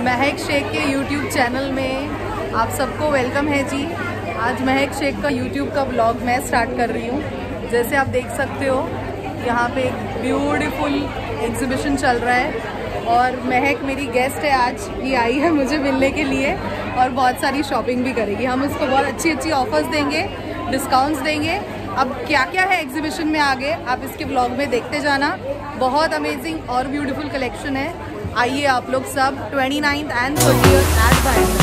महक शेख के YouTube channel में आप सबको वेलकम है जी। आज महक शेख का YouTube का व्लॉग मैं स्टार्ट कर रही हूँ। जैसे आप देख सकते हो यहाँ पे एक ब्यूटीफुल एग्जीबिशन चल रहा है और महक मेरी गेस्ट है आज। ये आई है मुझे मिलने के लिए और बहुत सारी शॉपिंग भी करेगी। हम उसको बहुत अच्छी अच्छी ऑफर्स देंगे, डिस्काउंट्स देंगे। अब क्या क्या है एग्जीबिशन में आगे आप इसके व्लॉग में देखते जाना। बहुत अमेजिंग और ब्यूटीफुल कलेक्शन है। आइए आप लोग सब 29th and 30th eight Bhayandar.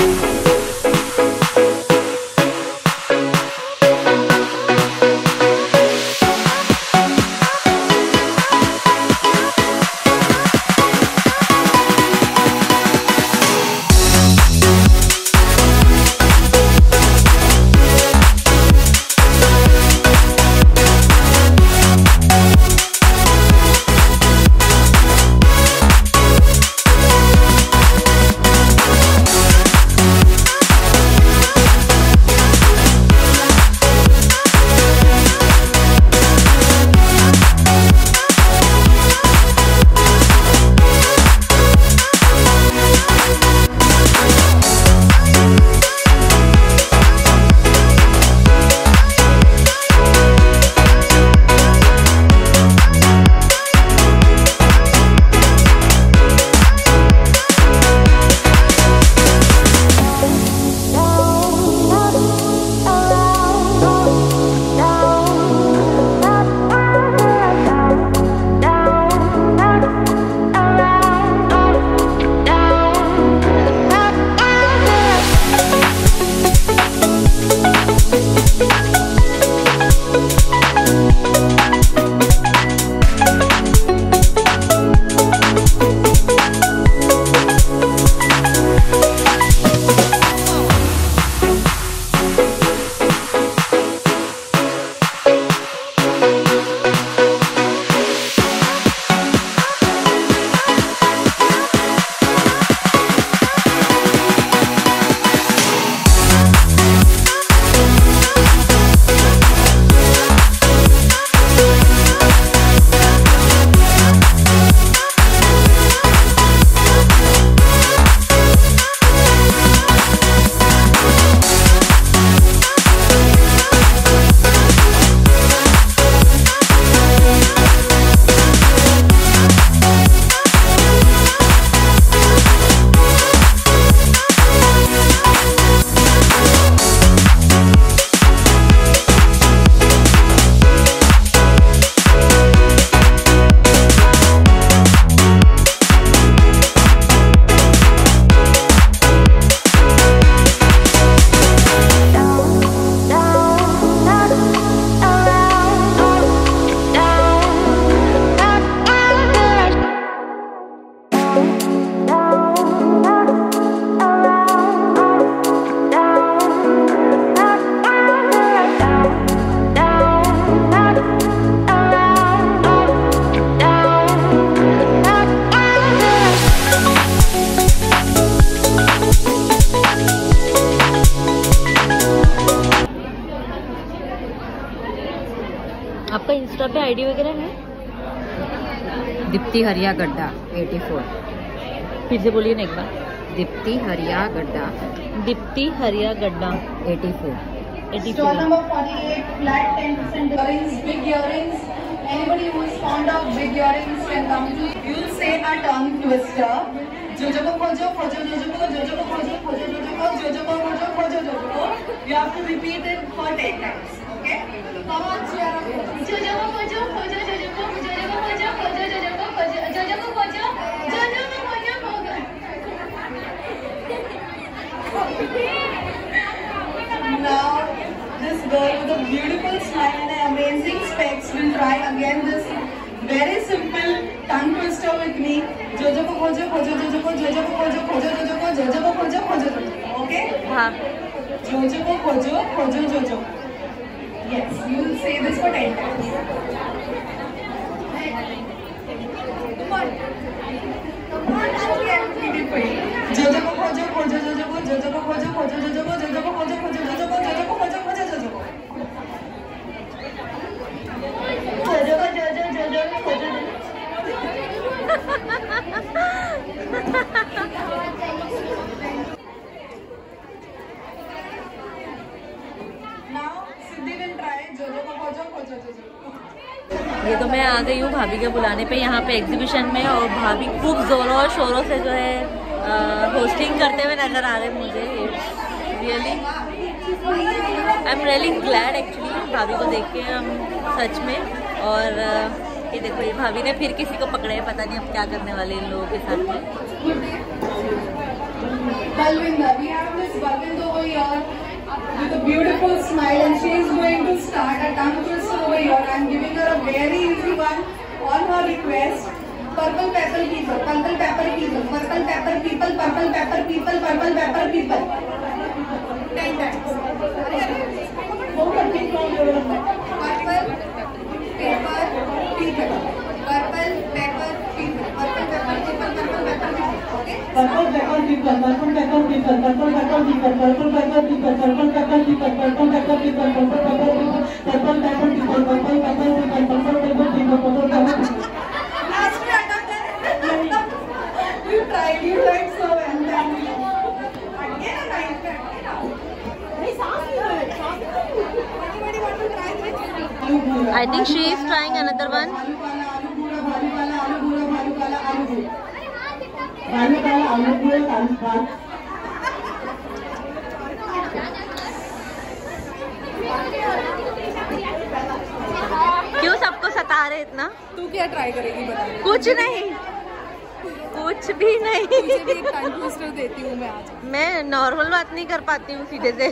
आपका इंस्टा पे आईडी वगैरह है? दीप्ति हरिया गड्ढा 84। फिर से बोलिए ना एक बार। दीप्ति हरिया गड्ढा। दीप्ति हरिया गड्ढा 84। Store number 48, flat 10% earrings, big earrings. Anybody who is fond of big earrings can come to. You'll say a tongue twister. Jojo ko khojo, khojo jojo ko, jojo ko khojo, khojo jojo ko, jojo ko khojo, khojo jojo ko. You have to repeat it for 10 times. Okay? Come on, Sierra. Jojo ko khojo, khojo jojo ko, jojo ko khojo, khojo jojo ko, khojo jojo ko khojo, jojo ko khojo, khojo. Now, this girl with a beautiful smile and amazing specs will try again this very simple tongue twister with me. Jojo ko khojo, khojo jojo ko, jojo ko khojo, khojo jojo ko, jojo ko khojo, khojo jojo ko. Okay? हाँ। Jojo ko khojo, khojo jojo. Yes, you will say this for 10 times. Come on. Come on, actually I will repeat it for you. Jojo ko khojo, khojo jojo ko, jojo ko khojo, khojo jojo ko, jojo ko khojo, khojo jojo ko, jojo ko khojo, khojo jojo ko. Jojo ko jojo, jojo ko khojo jojo. आ गई हूँ भाभी के बुलाने पे यहाँ पे exhibition में, और भाभी खूब ज़ोरों शोरों से जो है होस्टिंग करते हुए नज़र आ रहे हैं मुझे। Really I am really glad actually भाभी को देख के हम सच में। और ये देखो ये भाभी ने फिर किसी को पकड़े है, पता नहीं अब क्या करने वाले इन लोगों के साथ में। Balwinder, we have Miss Balwinder over here with a beautiful smile, and she is going to start a tongue twister over here. I am giving her a very easy one on her request. Purple pepper people, purple pepper people, purple pepper people, purple pepper people, purple pepper people. 10 times. Purple pepper people, purple pepper people, purple pepper people, purple pepper people, purple pepper people. Okay? Purple pepper people, purple pepper people, purple pepper people, purple pepper people, purple pepper people, purple pepper people, purple pepper people, purple pepper people, purple pepper people, purple pepper people, purple pepper people. Last attempt. You tried. You tried so well. Thank you. Again a nice again. Anybody want to try this? I think she is trying another one. क्यों सबको सता रहे इतना? तू क्या try करेगी बता? कुछ नहीं, कुछ भी नहीं। तुझे भी एक टंग ट्विस्टर देती हूँ मैं आज। मैं नॉर्मल बात नहीं कर पाती हूँ सीधे से।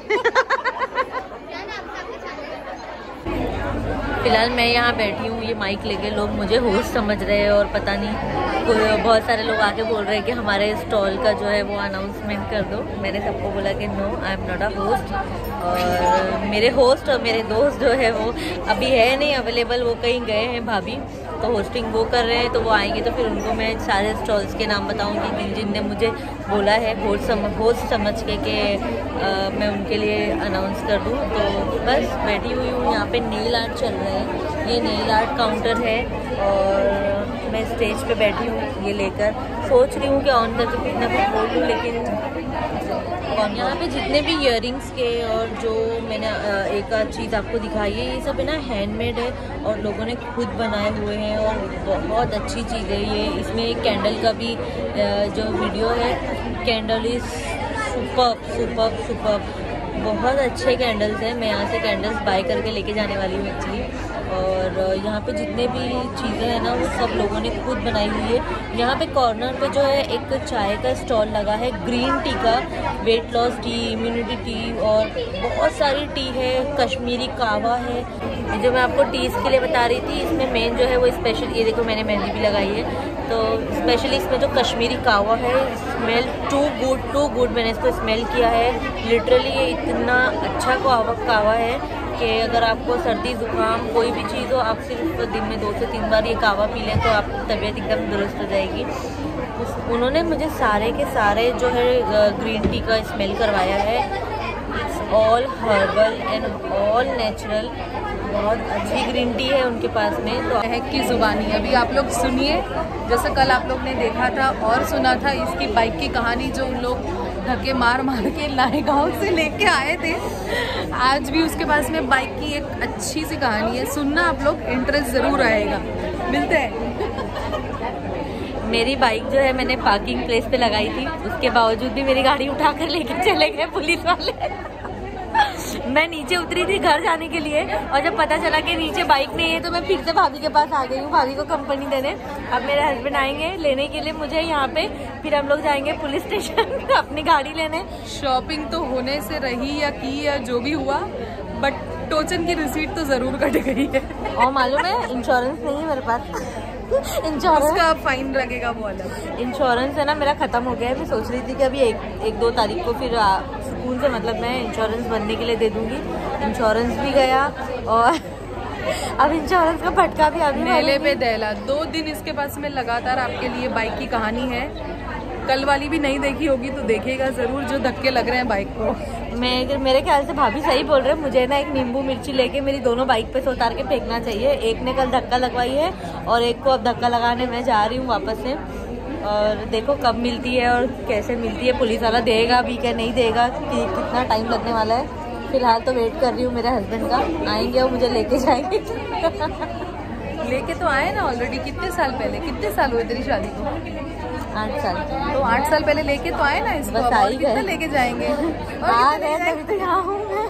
फिलहाल मैं यहाँ बैठी हूँ ये माइक लेके, लोग मुझे होस्ट समझ रहे हैं और पता नहीं बहुत सारे लोग आके बोल रहे हैं कि हमारे स्टॉल का जो है वो अनाउंसमेंट कर दो। मैंने सबको बोला कि no, I am not a host. और मेरे होस्ट और मेरे दोस्त जो है वो अभी है नहीं अवेलेबल, वो कहीं गए हैं भाभी, तो होस्टिंग वो कर रहे हैं, तो वो आएंगे तो फिर उनको मैं सारे स्टॉल्स के नाम बताऊंगी जिन जिन ने मुझे बोला है होस्ट समझ के कि मैं उनके लिए अनाउंस कर दूं। तो बस बैठी हुई हूँ यहाँ पे। नेल आर्ट चल रहा है, ये नेल आर्ट काउंटर है और मैं स्टेज पे बैठी हूँ ये लेकर। सोच रही हूँ कि ऑन करके कुछ ना कुछ बोल दूँ, लेकिन और यहाँ पे जितने भी इयररिंग्स के और जो मैंने एक आध चीज़ आपको दिखाई है, ये सब है ना हैंडमेड है और लोगों ने खुद बनाए हुए हैं और बहुत अच्छी चीज़ है ये। इसमें एक कैंडल का भी जो वीडियो है, कैंडल इज सुपर्ब, बहुत अच्छे कैंडल्स हैं। मैं यहाँ से कैंडल्स बाय करके लेके जाने वाली हूँ एक्चुअली। और यहाँ पे जितने भी चीज़ें हैं ना वो सब लोगों ने खुद बनाई हुई है। यहाँ पे कॉर्नर पे जो है एक चाय का स्टॉल लगा है, ग्रीन टी का, weight loss tea, immunity tea और बहुत सारी टी है, कश्मीरी कावा है। जो मैं आपको टीज़ के लिए बता रही थी, इसमें मेन जो है वो स्पेशल, ये देखो मैंने मेहंदी भी लगाई है, तो स्पेशली इसमें जो कश्मीरी कावा है, स्मेल टू गुड। मैंने इसको स्मेल किया है, लिटरली ये इतना अच्छा कावा है कि अगर आपको सर्दी ज़ुकाम कोई भी चीज़ हो, आप सिर्फ दिन में 2 से 3 बार ये कावा पी लें तो आपकी तबीयत एकदम दुरुस्त हो जाएगी। उन्होंने मुझे सारे के सारे जो है ग्रीन टी का स्मेल करवाया है। It's all herbal and all natural, बहुत अच्छी ग्रीन टी है उनके पास में। तो महक की ज़ुबानी अभी आप लोग सुनिए, जैसे कल आप लोग ने देखा था और सुना था इसकी बाइक की कहानी, जो उन लोग धक्के मार के लाएगांव से लेके आए थे। आज भी उसके पास में बाइक की एक अच्छी सी कहानी है, सुनना आप लोग, इंटरेस्ट ज़रूर आएगा। मिलते हैं। मेरी बाइक जो है मैंने पार्किंग प्लेस पे लगाई थी, उसके बावजूद भी मेरी गाड़ी उठाकर लेके चले गए पुलिस वाले। मैं नीचे उतरी थी घर जाने के लिए और जब पता चला कि नीचे बाइक नहीं है तो मैं फिर से भाभी के पास आ गई हूँ, भाभी को कंपनी देने। अब मेरे हस्बैंड आएंगे लेने के लिए मुझे यहाँ पे, फिर हम लोग जाएंगे पुलिस स्टेशन अपनी गाड़ी लेने। शॉपिंग तो होने से रही या की या जो भी हुआ, बट टोचन की रिसीट तो ज़रूर कट गई है। और मालूम है इंश्योरेंस नहीं है मेरे पास। इंश्योरेंस का फाइन लगेगा वो अलग। इंश्योरेंस है ना मेरा ख़त्म हो गया है। मैं सोच रही थी कि अभी एक 2 तारीख को फिर सुकून से मतलब मैं इंश्योरेंस बनने के लिए दे दूंगी। इंश्योरेंस भी गया और अब इंश्योरेंस का फटका भी अभी मेले पे दहला। 2 दिन इसके पास में लगातार आपके लिए बाइक की कहानी है। कल वाली भी नहीं देखी होगी तो देखेगा ज़रूर, जो धक्के लग रहे हैं बाइक को। मेरे ख्याल से भाभी सही बोल रहे हैं, मुझे ना एक नींबू मिर्ची लेके मेरी दोनों बाइक पे से उतार के फेंकना चाहिए। एक ने कल धक्का लगवाई है और एक को अब धक्का लगाने मैं जा रही हूँ वापस से। और देखो कब मिलती है और कैसे मिलती है, पुलिस वाला देगा भी क्या नहीं देगा, कि कितना टाइम लगने वाला है। फिलहाल तो वेट कर रही हूँ मेरे हस्बैंड का, आएंगे और मुझे लेके जाएंगे। लेके तो आए ना ऑलरेडी, कितने साल पहले, कितने साल हुए तेरी शादी को? 8 साल। तो 8 साल पहले लेके तो आए ना इसको, बस अब आ और ही कितना गए। लेके जाएंगे? आ गए तभी तो यहाँ हूँ मैं।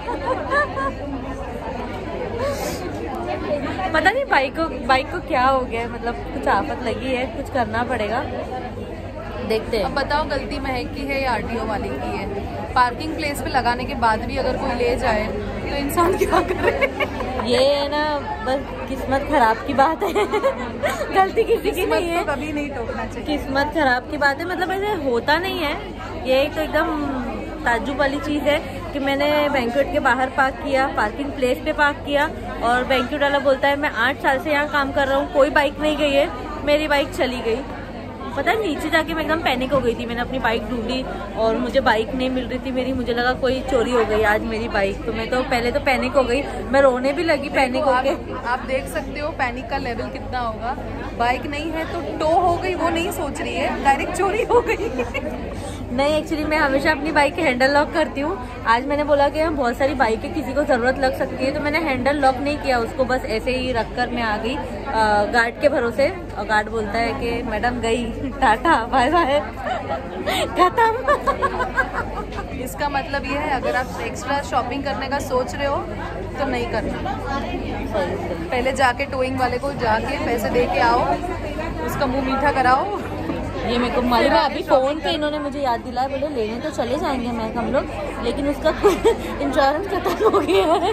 पता नहीं बाइक को क्या हो गया है, मतलब कुछ आफत लगी है, कुछ करना पड़ेगा, देखते हैं। अब बताओ गलती महक की है या आरटीओ वाले की है? पार्किंग प्लेस पे लगाने के बाद भी अगर कोई ले जाए तो इंसान क्या करे? ये है ना, बस किस्मत खराब की बात है। गलती किसी की नहीं है, कभी नहीं टोकना चाहिए। किस्मत खराब की बात है, मतलब ऐसे होता नहीं है। ये एक तो एकदम ताज्जुब वाली चीज़ है कि मैंने बैंक्वेट के बाहर पार्क किया, पार्किंग प्लेस पे पार्क किया, और बैंक्वेट वाला बोलता है मैं 8 साल से यहाँ काम कर रहा हूँ, कोई बाइक नहीं गई है, मेरी बाइक चली गई। पता है नीचे जाके मैं एकदम पैनिक हो गई थी, मैंने अपनी बाइक ढूंढी और मुझे बाइक नहीं मिल रही थी मेरी, मुझे लगा कोई चोरी हो गई आज मेरी बाइक। तो मैं तो पहले तो पैनिक हो गई, मैं रोने भी लगी पैनिक होके। आप देख सकते हो पैनिक का लेवल कितना होगा। बाइक नहीं है तो टो हो गई, वो नहीं सोच रही है, डायरेक्ट चोरी हो गई। नहीं, एक्चुअली मैं हमेशा अपनी बाइक के हैंडल लॉक करती हूँ। आज मैंने बोला कि हम बहुत सारी बाइक है, किसी को ज़रूरत लग सकती है, तो मैंने हैंडल लॉक नहीं किया उसको, बस ऐसे ही रखकर मैं आ गई गार्ड के भरोसे। और गार्ड बोलता है कि मैडम गई, टाटा बाय बाय, खत्म। इसका मतलब ये है अगर आप एक्स्ट्रा शॉपिंग करने का सोच रहे हो तो नहीं करना। पहले जाके टोइंग वाले को जाके पैसे दे के आओ, उसका मुंह मीठा कराओ। ये मेरे को मालूम है, अभी फ़ोन पे इन्होंने मुझे याद दिलाया, बोले लेने तो चले जाएंगे मैं हम लोग, लेकिन उसका इंश्योरेंस खत्म हो गया है।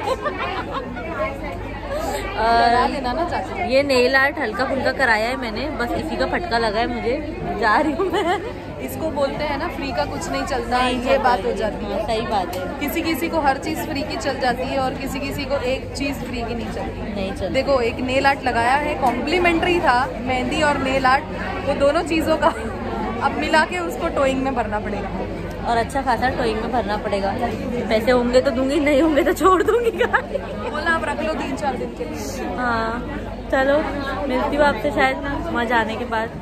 करा लेना ना चाचा। ये नेल आर्ट हल्का फुल्का कराया है मैंने, बस इसी का फटका लगा है मुझे, जा रही हूँ मैं। इसको बोलते हैं ना फ्री का कुछ नहीं चलता, नहीं ये चलता बात हो जाती है। सही बात है, किसी किसी को हर चीज़ फ्री की चल जाती है और किसी किसी को एक चीज़ फ्री की नहीं चलती। नहीं चलता। देखो एक नेल आर्ट लगाया है, कॉम्प्लीमेंट्री था, मेहंदी और नेल आर्ट, वो दोनों चीज़ों का अब मिला के उसको टोइंग में भरना पड़ेगा, और अच्छा खासा टोइंग में भरना पड़ेगा। पैसे होंगे तो दूंगी, नहीं होंगे तो छोड़ दूंगी गाड़ी। बोला आप रख लो 3-4 दिन के लिए। हाँ चलो, मिलती हूँ आपसे शायद वहाँ जाने के बाद।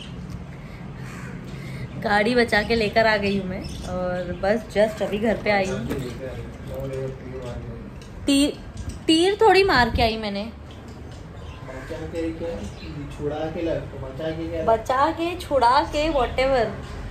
गाड़ी बचा के लेकर आ गई हूँ मैं, और बस जस्ट अभी घर पे आई हूँ। तीर थोड़ी मार के आई मैंने, बचा के छुड़ा के व्हाटएवर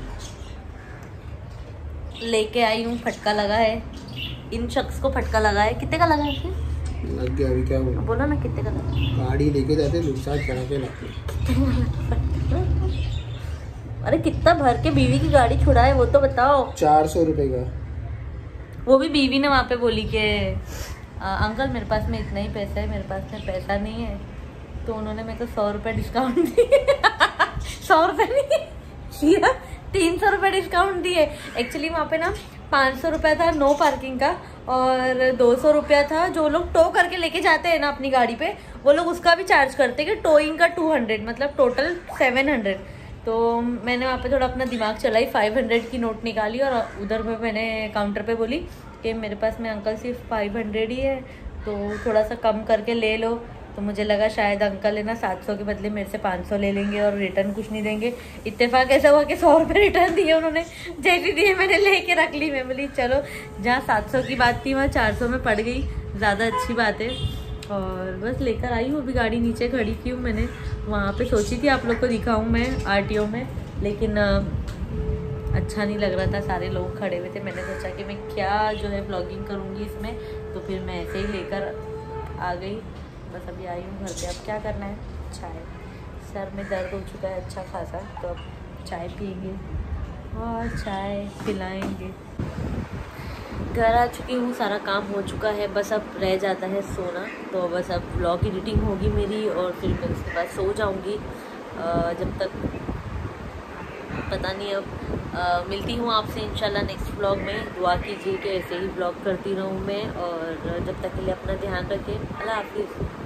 लेके आई हूँ। फटका लगा है, इन शख्स को फटका लगा है। कितने का लगा है इसे? लग गया, अभी क्या हुआ? बोलो ना कितने का लगा? गाड़ी लेके जाते नुकसान चढ़ा के लगते। अरे कितना भर के बीवी की गाड़ी छुड़ा है वो तो बताओ। 400 रुपए का। वो भी बीवी ने वहाँ पे बोली कि अंकल मेरे पास में इतना ही पैसा है, मेरे पास में पैसा नहीं है, तो उन्होंने मेरे को 100 रुपये डिस्काउंट दिए। 100 रुपये नहीं, 300 रुपये डिस्काउंट दिए। एक्चुअली वहाँ पे ना 500 रुपया था नो पार्किंग का, और 200 रुपया था जो लोग टो करके लेके जाते हैं ना अपनी गाड़ी पे, वो लोग उसका भी चार्ज करते हैं कि टोइंग का 200, मतलब टोटल 700। तो मैंने वहाँ पे थोड़ा अपना दिमाग चलाई, 500 की नोट निकाली, और उधर में मैंने काउंटर पे बोली कि मेरे पास में अंकल सिर्फ 500 ही है, तो थोड़ा सा कम करके ले लो। तो मुझे लगा शायद अंकल है ना 700 के बदले मेरे से 500 ले लेंगे और रिटर्न कुछ नहीं देंगे। इत्तेफाक ऐसा हुआ कि 100 रुपये रिटर्न दिए उन्होंने, जैसी दिए मैंने लेके रख ली। मैं बोली चलो, जहाँ 700 की बात थी वहाँ 400 में पड़ गई, ज़्यादा अच्छी बात है। और बस लेकर आई हूँ, अभी गाड़ी नीचे खड़ी की हूँ मैंने। वहाँ पे सोची थी आप लोग को दिखाऊँ मैं आरटीओ में, लेकिन अच्छा नहीं लग रहा था, सारे लोग खड़े हुए थे। मैंने सोचा कि मैं क्या जो है ब्लॉगिंग करूँगी इसमें, तो फिर मैं ऐसे ही लेकर आ गई। बस अभी आई हूँ घर पे, अब क्या करना है, चाय, सर में दर्द हो चुका है अच्छा खासा, तो अब चाय पिएंगे और चाय पिलाएंगे। घर आ चुकी हूँ, सारा काम हो चुका है, बस अब रह जाता है सोना। तो बस अब ब्लॉग एडिटिंग होगी मेरी, और फिर मैं उसके बाद सो जाऊँगी। जब तक पता नहीं, अब मिलती हूँ आपसे इंशाल्लाह नेक्स्ट व्लॉग में। दुआ कीजिए कि ऐसे ही व्लॉग करती रहूँ मैं, और जब तक के लिए अपना ध्यान रखें। अल्लाह हाफिज़।